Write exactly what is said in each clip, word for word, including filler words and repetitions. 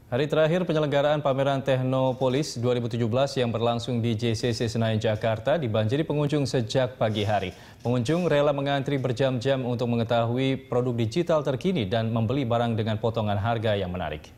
Hari terakhir penyelenggaraan pameran Technopolis dua ribu tujuh belas yang berlangsung di J C C Senayan, Jakarta dibanjiri pengunjung sejak pagi hari. Pengunjung rela mengantri berjam-jam untuk mengetahui produk digital terkini dan membeli barang dengan potongan harga yang menarik.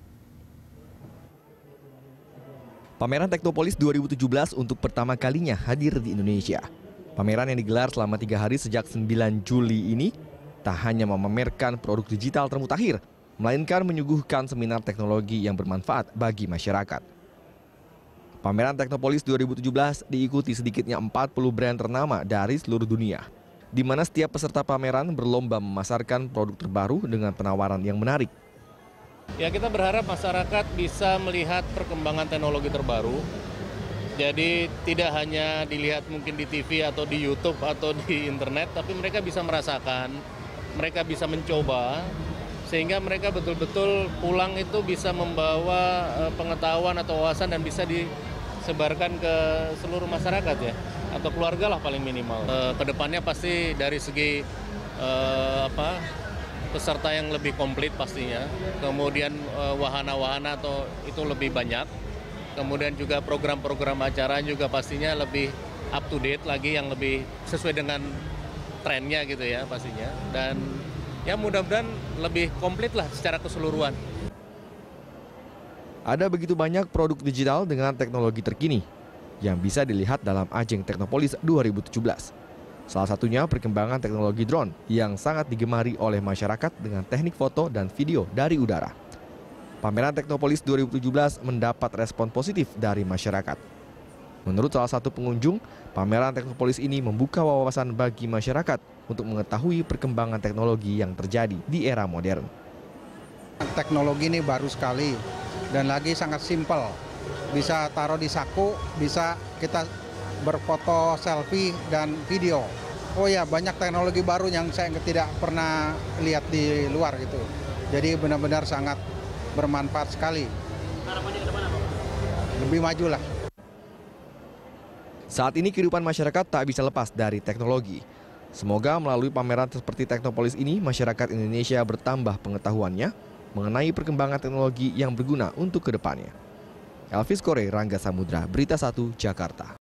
Pameran Technopolis dua ribu tujuh belas untuk pertama kalinya hadir di Indonesia. Pameran yang digelar selama tiga hari sejak sembilan Juli ini tak hanya memamerkan produk digital termutakhir, melainkan menyuguhkan seminar teknologi yang bermanfaat bagi masyarakat. Pameran Technopolis dua ribu tujuh belas diikuti sedikitnya empat puluh brand ternama dari seluruh dunia, di mana setiap peserta pameran berlomba memasarkan produk terbaru dengan penawaran yang menarik. Ya, kita berharap masyarakat bisa melihat perkembangan teknologi terbaru. Jadi tidak hanya dilihat mungkin di T V atau di YouTube atau di internet, tapi mereka bisa merasakan, mereka bisa mencoba, sehingga mereka betul-betul pulang itu bisa membawa pengetahuan atau wawasan dan bisa disebarkan ke seluruh masyarakat ya, atau keluarga lah paling minimal. Kedepannya pasti dari segi eh, apa, peserta yang lebih komplit pastinya, kemudian wahana-wahana atau itu lebih banyak, kemudian juga program-program acara juga pastinya lebih up to date lagi, yang lebih sesuai dengan trennya gitu ya pastinya, dan ya mudah-mudahan lebih komplit lah secara keseluruhan. Ada begitu banyak produk digital dengan teknologi terkini yang bisa dilihat dalam ajang Technopolis dua ribu tujuh belas. Salah satunya perkembangan teknologi drone yang sangat digemari oleh masyarakat dengan teknik foto dan video dari udara. Pameran Technopolis dua ribu tujuh belas mendapat respon positif dari masyarakat. Menurut salah satu pengunjung, pameran Technopolis ini membuka wawasan bagi masyarakat untuk mengetahui perkembangan teknologi yang terjadi di era modern. Teknologi ini baru sekali dan lagi sangat simpel. Bisa taruh di saku, bisa kita berfoto, selfie, dan video. Oh ya, banyak teknologi baru yang saya tidak pernah lihat di luar gitu. Jadi benar-benar sangat bermanfaat sekali. Harapannya ke depan apa? Lebih maju lah. Saat ini kehidupan masyarakat tak bisa lepas dari teknologi. Semoga melalui pameran seperti Technopolis ini, masyarakat Indonesia bertambah pengetahuannya mengenai perkembangan teknologi yang berguna untuk kedepannya. Elvis Kore, Rangga Samudra, Berita Satu, Jakarta.